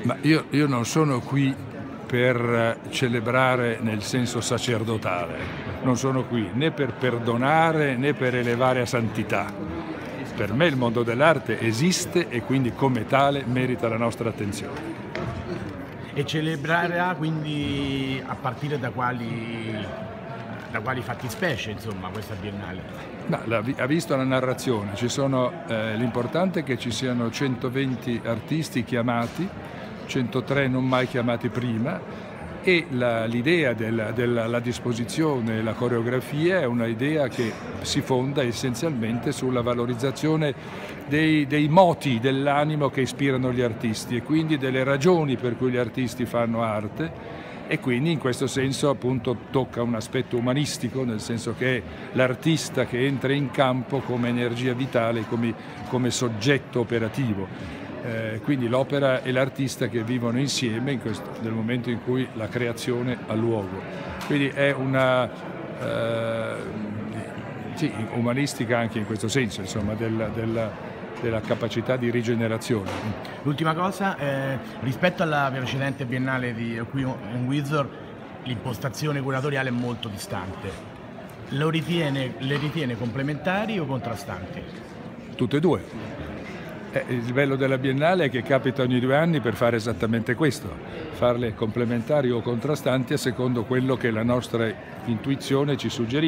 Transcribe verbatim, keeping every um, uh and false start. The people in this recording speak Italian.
Ma io, io non sono qui per celebrare nel senso sacerdotale, non sono qui né per perdonare né per elevare a santità. Per me il mondo dell'arte esiste e quindi come tale merita la nostra attenzione. E celebrerà quindi a partire da quali, da quali fattispecie, insomma, questa Biennale? Ma la, ha visto la narrazione, eh, l'importante è che ci siano centoventi artisti chiamati, centotré non mai chiamati prima, e l'idea della, della disposizione e la coreografia è un'idea che si fonda essenzialmente sulla valorizzazione dei, dei moti dell'animo che ispirano gli artisti e quindi delle ragioni per cui gli artisti fanno arte, e quindi in questo senso appunto tocca un aspetto umanistico, nel senso che è l'artista che entra in campo come energia vitale, come, come soggetto operativo. Eh, quindi l'opera e l'artista che vivono insieme in questo, nel momento in cui la creazione ha luogo. Quindi è una eh, sì, umanistica anche in questo senso, insomma, della, della, della capacità di rigenerazione. L'ultima cosa, eh, rispetto alla precedente Biennale di qui in Windsor, l'impostazione curatoriale è molto distante. Lo ritiene, le ritiene complementari o contrastanti? Tutte e due. Il bello della Biennale è che capita ogni due anni per fare esattamente questo, farle complementari o contrastanti a secondo quello che la nostra intuizione ci suggerisce.